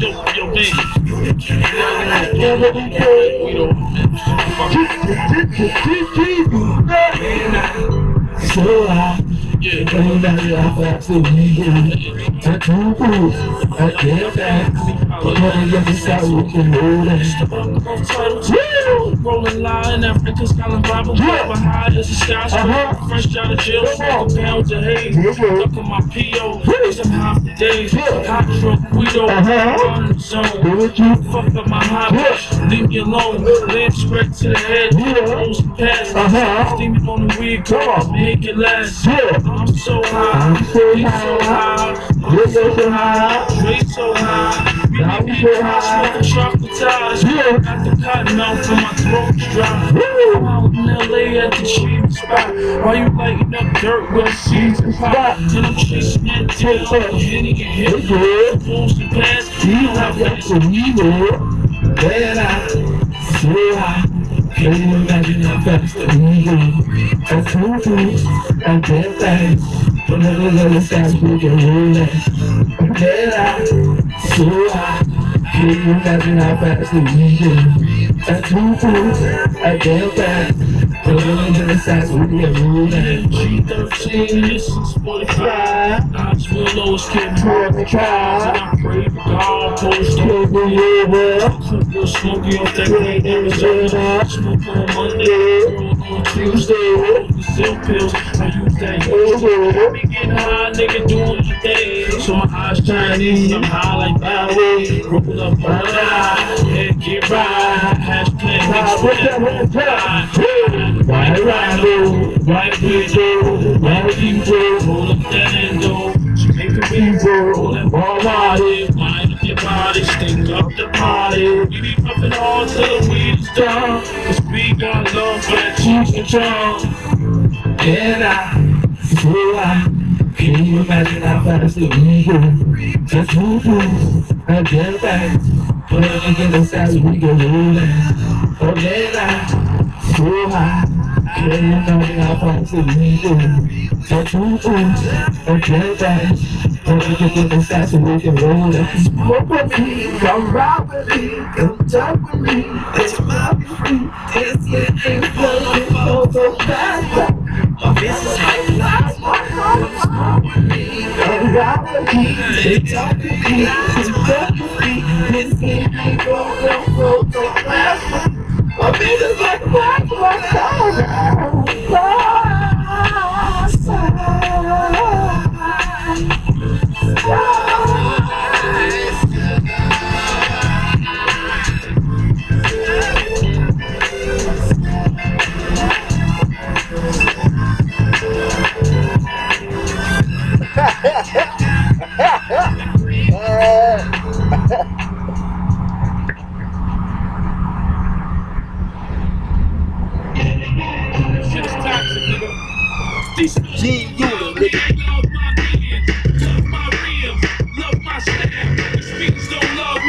Yo, baby. We don't so yeah, going down the fast and we go. I can't move, I can't dance. But on the other side we can roll that. Rolling line, Africa's calling Bible. My high as a skyscraper. Fresh out of jail, smoking pounds of haze. Stuck in my P.O. Cause I'm high for days. Hot truck, Guido, on the zone. Fuck up my high push, leave me alone. Lamp spread to the head, rolls and pass. Steaming on the weed, make it last. I'm so high, he's so high, you're so high, Dre's so high. We be so high, smoking chocolate ties. Got the cotton out for my throat's dry. I'm out in LA at the cheap spot. Why you lighting up dirt with seeds and pop? And I'm chasing that tail, hitting it hip. Pulls the pass, you have that to me, when I so high. Can you imagine how fast that we go? And cool foods and dead things. But never let us ask we can roll that. Then I so high. Can you imagine how fast that we go? And cool foods and dead things. But never let us ask we can roll that. G13, this is 45. Knoxville, lowest kid, more than try. And I pray for God, post over here, real smoky off that great Arizona. Smoke on Monday, roll on Tuesday. Roll the Zil pills, I use that Yozo. I be getting high, nigga, doing my thing. So my eyes Chinese, I'm high like Bowie. Roll up on the eye, head get right. Hashtag next White Rhino, white window, white people, roll up that endo. Jamaican people, roll that ball out here. Wind up your body, stink up the party. We be pumping all till the weed is done. Cause we got love for that cheese and charm. And I feel like, can you imagine how fast that we go? Just move and get back. But everything inside we can roll that. Oh, then I feel high. Can you imagine how fast that we go? Just move and get back. But everything inside we can roll that. Smoke with me, come ride with me, come talk with me. Let your mind be free. This year ain't flowing, so fast. My business like lies, my heart is wrong with me. Come ride with me, they talk with me. Let your mind be free. This year ain't flowing, so fast. My business like lies, my heart is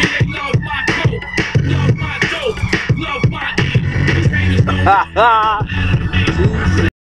Ha ha!